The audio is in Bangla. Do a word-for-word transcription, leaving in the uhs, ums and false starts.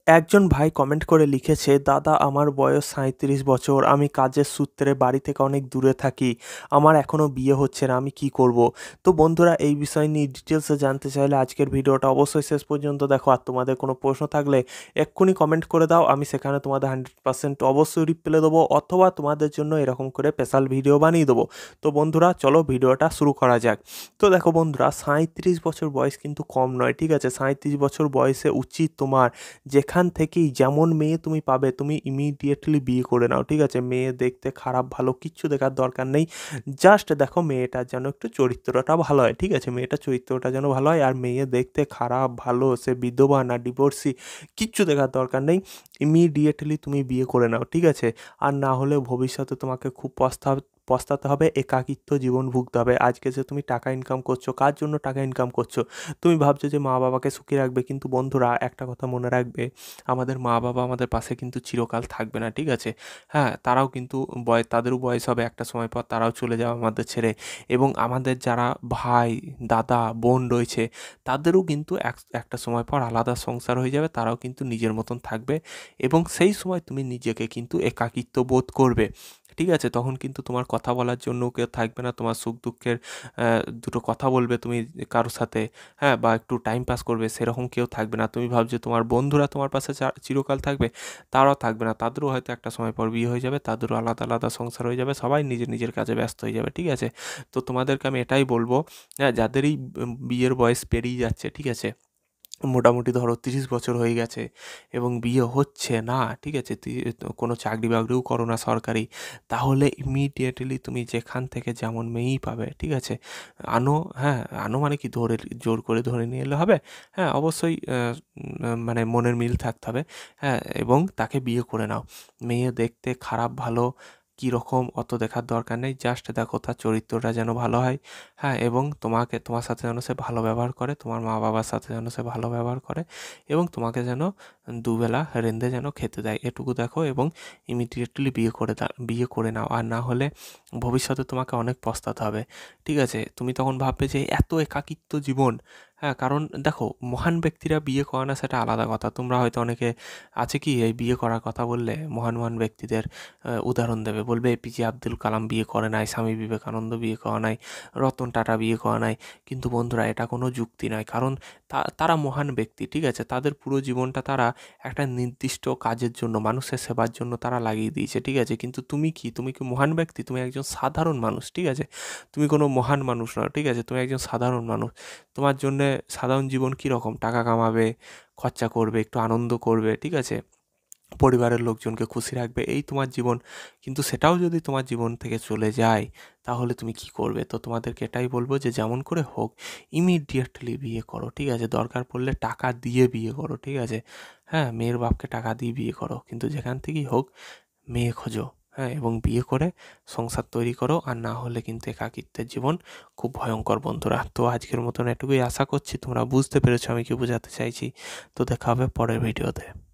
একজন ভাই কমেন্ট করে লিখেছে, দাদা আমার বয়স সাঁইত্রিশ বছর, আমি কাজের সূত্রে বাড়ি থেকে অনেক দূরে থাকি, আমার এখনও বিয়ে হচ্ছে না, আমি কি করব। তো বন্ধুরা, এই বিষয় নিয়ে ডিটেলসে জানতে চাইলে আজকের ভিডিওটা অবশ্যই শেষ পর্যন্ত দেখো। আর তোমাদের কোনো প্রশ্ন থাকলে এক্ষুনি কমেন্ট করে দাও, আমি সেখানে তোমাদের হান্ড্রেড পার্সেন্ট অবশ্যই রিপ্লাই দেবো, অথবা তোমাদের জন্য এরকম করে স্পেশাল ভিডিও বানিয়ে দেবো। তো বন্ধুরা চলো ভিডিওটা শুরু করা যাক। তো দেখো বন্ধুরা, সাঁইত্রিশ বছর বয়স কিন্তু কম নয়, ঠিক আছে। সাঁইত্রিশ বছর বয়সে উচিত তোমার যেখান থেকেই যেমন মেয়ে তুমি পাবে তুমি ইমিডিয়েটলি বিয়ে করে নাও, ঠিক আছে। মেয়ে দেখতে খারাপ ভালো কিচ্ছু দেখার দরকার নেই, জাস্ট দেখো মেয়েটার যেন একটু চরিত্রটা ভালো হয়, ঠিক আছে। মেয়েটার চরিত্রটা যেন ভালো হয়, আর মেয়ে দেখতে খারাপ ভালো সে বিধবা না ডিভোর্সি কিচ্ছু দেখার দরকার নেই, ইমিডিয়েটলি তুমি বিয়ে করে নাও, ঠিক আছে। আর না হলে ভবিষ্যতে তোমাকে খুব পস্তা পস্তাতে হবে, একাকিত্ব জীবন ভুগতে হবে। আজকে যে তুমি টাকা ইনকাম করছো, কার জন্য টাকা ইনকাম করছো? তুমি ভাবছো যে মা বাবাকে সুখী রাখবে, কিন্তু বন্ধুরা একটা কথা মনে রাখবে, আমাদের মা বাবা আমাদের পাশে কিন্তু চিরকাল থাকবে না, ঠিক আছে। হ্যাঁ, তারাও কিন্তু বয়স, তাদেরও বয়স হবে একটা সময় পর, তারাও চলে যাবে আমাদের ছেড়ে। এবং আমাদের যারা ভাই দাদা বোন রয়েছে তাদেরও কিন্তু এক একটা সময় পর আলাদা সংসার হয়ে যাবে, তারাও কিন্তু নিজের মতন থাকবে। এবং সেই সময় তুমি নিজেকে কিন্তু একাকিত্ব বোধ করবে, ঠিক আছে। তখন কিন্তু তোমার কথা বলার জন্য কেউ থাকবে না, তোমার সুখ দুঃখের দুটো কথা বলবে তুমি কারোর সাথে, হ্যাঁ, বা একটু টাইম পাস করবে সেরকম কেউ থাকবে না। তুমি ভাবছো তোমার বন্ধুরা তোমার পাশে চিরকাল থাকবে, তারাও থাকবে না, তাদেরও হয়তো একটা সময় পর বিয়ে হয়ে যাবে, তাদেরও আলাদা আলাদা সংসার হয়ে যাবে, সবাই নিজের নিজের কাজে ব্যস্ত হয়ে যাবে, ঠিক আছে। তো তোমাদেরকে আমি এটাই বলবো, হ্যাঁ, যাদেরই বিয়ের বয়স পেরিয়ে যাচ্ছে, ঠিক আছে, মোটামুটি ধরো তিরিশ বছর হয়ে গেছে এবং বিয়ে হচ্ছে না, ঠিক আছে, কোনো চাকরি বাকরিও করো না সরকারি, তাহলে ইমিডিয়েটলি তুমি যেখান থেকে যেমন মেয়েই পাবে, ঠিক আছে, আনো। হ্যাঁ, আনো মানে কি ধরে জোর করে ধরে নিয়ে এলে হবে? হ্যাঁ, অবশ্যই মানে মনের মিল থাকতে হবে। হ্যাঁ, এবং তাকে বিয়ে করে নাও। মেয়ে দেখতে খারাপ ভালো কীরকম অত দেখার দরকার নেই, জাস্ট দেখো তার চরিত্রটা যেন ভালো হয়। হ্যাঁ, এবং তোমাকে তোমার সাথে যেন সে ভালো ব্যবহার করে, তোমার মা বাবার সাথে যেন সে ভালো ব্যবহার করে, এবং তোমাকে যেন দুবেলা রেঁধে যেন খেতে দেয়, এটুকু দেখো। এবং ইমিডিয়েটলি বিয়ে করে দা বিয়ে করে নাও, আর না হলে ভবিষ্যতে তোমাকে অনেক পস্তাতে হবে, ঠিক আছে। তুমি তখন ভাববে যে এত একাকিত্ব জীবন। হ্যাঁ, কারণ দেখো মহান ব্যক্তিরা বিয়ে করে না সেটা আলাদা কথা, তোমরা হয়তো অনেকে আছে কি এই বিয়ে করার কথা বললে মহান মহান ব্যক্তিদের উদাহরণ দেবে, বলবে এপিজে আব্দুল কালাম বিয়ে করে নাই, স্বামী বিবেকানন্দ বিয়ে করা নাই, রতন টাটা বিয়ে করা নাই। কিন্তু বন্ধুরা এটা কোনো যুক্তি নয়, কারণ তারা মহান ব্যক্তি, ঠিক আছে। তাদের পুরো জীবনটা তারা একটা নির্দিষ্ট কাজের জন্য, মানুষের সেবার জন্য তারা লাগিয়ে দিয়েছে, ঠিক আছে। কিন্তু তুমি কি তুমি কি মহান ব্যক্তি? তুমি একজন সাধারণ মানুষ, ঠিক আছে। তুমি কোনো মহান মানুষ নয়, ঠিক আছে, তুমি একজন সাধারণ মানুষ। তোমার জন্যে সাধারণ জীবন কীরকম? টাকা কামাবে, খরচা করবে, একটু আনন্দ করবে, ঠিক আছে, পরিবারের লোকজনকে খুশি রাখবে, এই তোমার জীবন। কিন্তু সেটাও যদি তোমার জীবন থেকে চলে যায় তাহলে তুমি কি করবে? তো তোমাদেরকে এটাই বলবো যে যেমন করে হোক ইমিডিয়েটলি বিয়ে করো, ঠিক আছে। দরকার পড়লে টাকা দিয়ে বিয়ে করো, ঠিক আছে। হ্যাঁ, মেয়ের বাপকে টাকা দিয়ে বিয়ে করো, কিন্তু যেখান থেকেই হোক মেয়ে খোঁজো, হ্যাঁ, এবং বিয়ে করে সংসার তৈরি করো। আর না হলে কিন্তু একাকিত্বের জীবন খুব ভয়ঙ্কর বন্ধুরা। তো আজকের মতন এটুকুই, আশা করছি তোমরা বুঝতে পেরেছো আমি কি বোঝাতে চাইছি। তো দেখা হবে পরের ভিডিওতে।